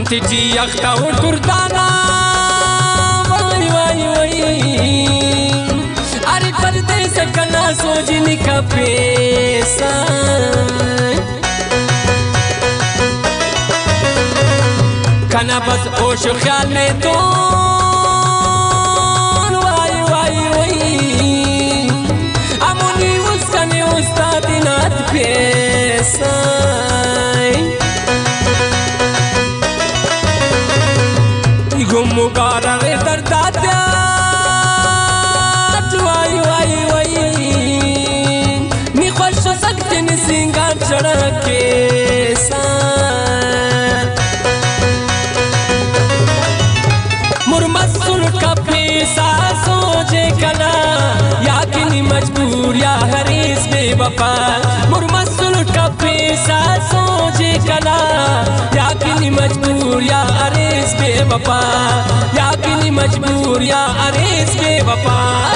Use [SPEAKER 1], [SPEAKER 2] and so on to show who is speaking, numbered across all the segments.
[SPEAKER 1] खंती अख्ता कुर्ताना वाई वाई वाई अरे परदेस कना सोजनी का पेसा कना बस ओश ख्याल में तो वाई वाई वाई अमुनी उसकने उस्ताद नाथ पेसा गुम्मुगारा रे दर्दात्या वाई वाई वाई मी खुश सकते नि सिंगार चढ़के मुरमसुल का पैसा सोचे कना याकिनी मजबूर या हरीस बेवफा मुरमसुल का पैसा सोचे कना याकिनी मजबूर या हरीस बेवफा याकिनी मजबूर या हरीस बेवफा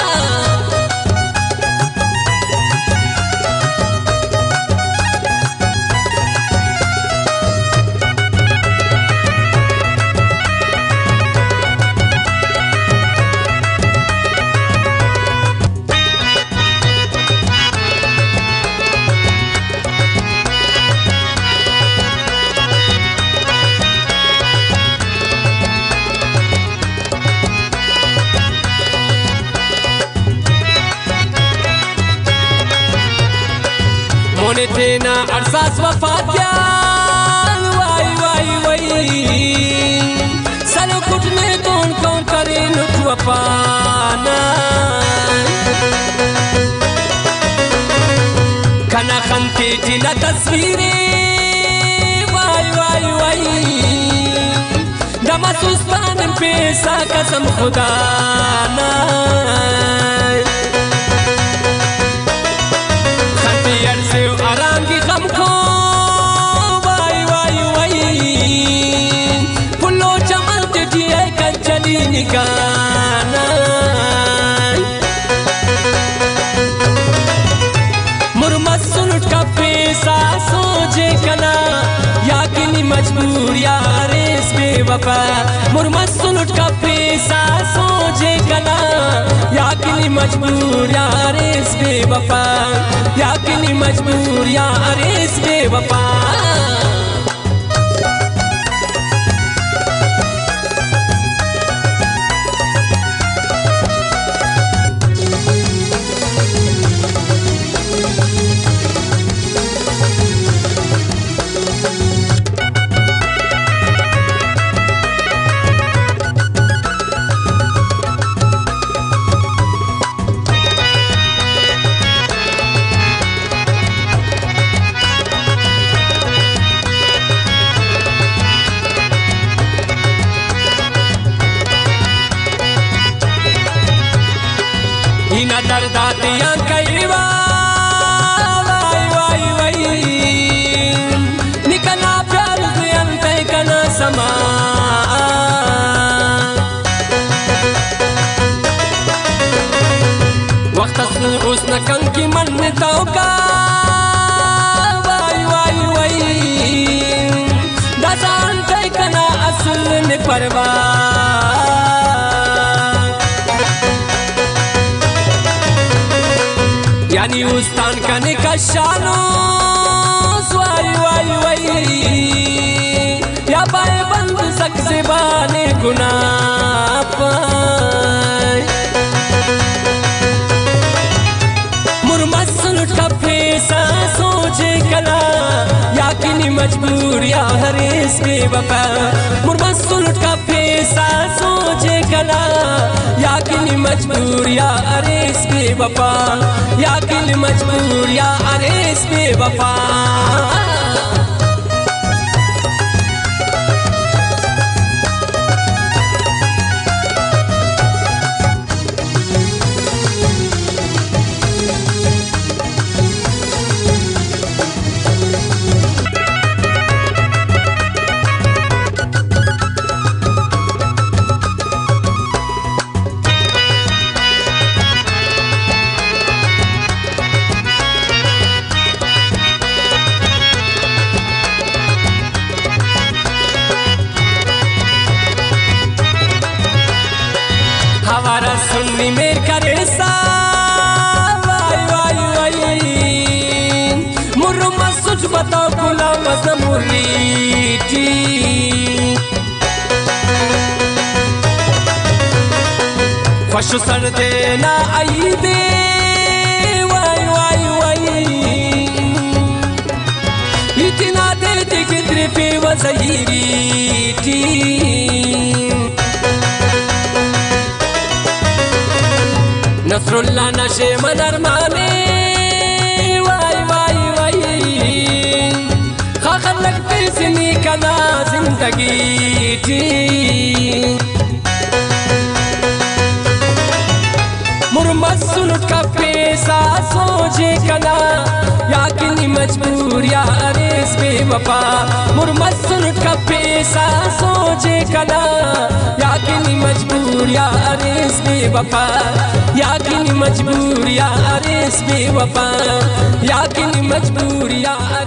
[SPEAKER 1] मोने तेना अरसास वफात्या वाई वाई वाई सलो कुटने कौन कौन करे नुक वफाना कना खंते जिना तस्वीरें वाई वाई वाई दमसुस्तान पेशा कसम खुदा ना आराम की गम को वाई वाई वाई फुल्लो चमलते जिए कंचली निकाना मुरमसुल का पैसा सोचे कना याकिनी मजबूर या रेस बेवफा मुरमसुल का पैसा सोचे कना याकिनी मजबूर या रेस बेवफा याकिनी मजबूर या रेस बेवफा इना दर्दातियां कई वाई वाई वाई निकना प्यार से अंत कना समा वक्त उसने कंग की मन तौका वाई वाई वाई दसान कना असल ने परवा यानी उस्तान का निकाशानो वाई वाई वाई या बाए बंद सक से बाने गुना मुरमसुल का पैसा सोचे कला याकिनी मजबूर या हरीस बेवफा मुरमसुल का पैसा सोचे कला याकिनी मजबूर या हरीस बेवफा याकिनी मजबूर या हरीस बेवफा सारा सुन्नी मेर करे सा वाई वाई वाई मुर्रो मसुच बताओ कुला मजा मुरीटी खुश सर देना आई दे वाई वाई वाई इतना दे कितने पे वज़हीरी नसरुल्लाह नशे मनर माने वाई वाई वाई खाखर लगते सिनी कना जिंदगी थी मुरमत सुनुट का पैसा सोचे कना याकिनी मजबूर या अरेस बेवफा मुरमत सुनुट का पैसा सोचे कना याकिनी मजबूर या अरेस बेवफा याकिनी मजबूर या अरेस बेवफा याकिनी मजबूर या